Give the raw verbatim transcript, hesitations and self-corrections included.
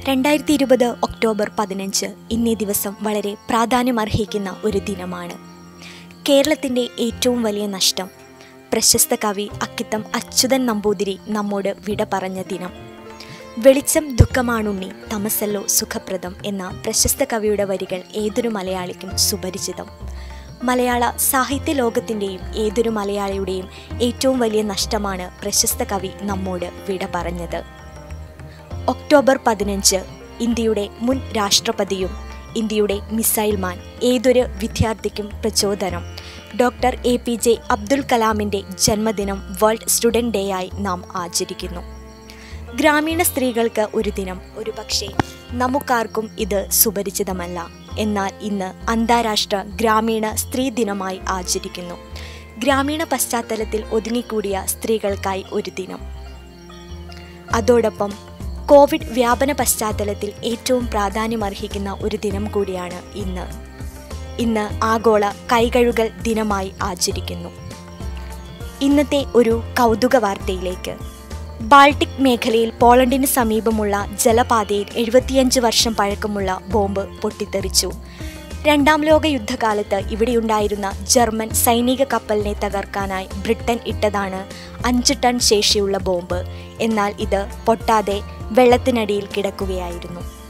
രണ്ടായിരത്തി ഇരുപത് ഒക്ടോബർ പതിനഞ്ച് ഇന്നേ ദിവസം വളരെ പ്രാധാന്യമർഹിക്കുന്ന ഒരു ദിനമാണ്. കേരളത്തിൻ്റെ ഏറ്റവും വലിയ നഷ്ടം. പ്രശസ്ത കവി അക്കിത്തം അച്യുതൻ നമ്പൂതിരി നമ്മോട് വിട പറഞ്ഞ ദിനം. വെളിച്ചം ദുഃഖമാണുണ്ണി, തമസല്ലോ സുഖപ്രദം എന്ന പ്രശസ്ത കവിയുടെ വരികൾ ഏതൊരു മലയാളിക്കും സുപരിചിതം. മലയാള സാഹിത്യ ലോകത്തിൻ്റെയും ഏതൊരു മലയാളിയുടെയും ഏറ്റവും വലിയ നഷ്ടമാണ് പ്രശസ്ത കവി നമ്മോട് വിട പറഞ്ഞത്. ഒക്ടോബർ പതിനഞ്ച് ഇന്ത്യയുടെ മുൻ രാഷ്ട്രപതിയും ഇന്ത്യയുടെ മിസൈൽ മാൻ, ഏതൊരു വിദ്യാർത്ഥിക്കും പ്രചോദനം, doctor A P J Abdul കലാമിൻ്റെ ജന്മദിനം വേൾഡ് സ്റ്റുഡൻറ് ഡേ ആയി നാം ആചരിക്കുന്നു. ഗ്രാമീണ സ്ത്രീകൾക്ക് ഒരു ദിനം, ഒരു പക്ഷേ നമുക്കാർക്കും ഇത് സുപരിചിതമല്ല. എന്നാൽ ഇന്ന് അന്താരാഷ്ട്ര ഗ്രാമീണ സ്ത്രീ ദിനമായി ആചരിക്കുന്നു. ഗ്രാമീണ പശ്ചാത്തലത്തിൽ ഒതുങ്ങിക്കൂടിയ സ്ത്രീകൾക്കായി ഒരു ദിനം. അതോടൊപ്പം കോവിഡ് വ്യാപന പശ്ചാത്തലത്തിൽ ഏറ്റവും പ്രാധാന്യമർഹിക്കുന്ന ഒരു ദിനം കൂടിയാണ് ഇന്ന്. ഇന്ന് ആഗോള കൈകഴുകൽ ദിനമായി ആചരിക്കുന്നു. ഇന്നത്തെ ഒരു കൗതുക വാർത്തയിലേക്ക്. ബാൾട്ടിക് മേഖലയിൽ പോളണ്ടിന് സമീപമുള്ള ജലപാതയിൽ എഴുപത്തിയഞ്ച് വർഷം പഴക്കമുള്ള ബോംബ് പൊട്ടിത്തെറിച്ചു. രണ്ടാം ലോക യുദ്ധകാലത്ത് ഇവിടെയുണ്ടായിരുന്ന ജർമ്മൻ സൈനിക കപ്പലിനെ തകർക്കാനായി ബ്രിട്ടൻ ഇട്ടതാണ് അഞ്ച് ടൺ ശേഷിയുള്ള ബോംബ്. എന്നാൽ ഇത് പൊട്ടാതെ വെള്ളത്തിനടിയിൽ കിടക്കുകയായിരുന്നു.